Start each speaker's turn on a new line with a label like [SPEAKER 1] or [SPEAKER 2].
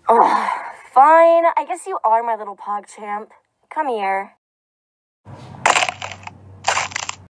[SPEAKER 1] Ugh, fine. I guess you are my little pog champ. Come here.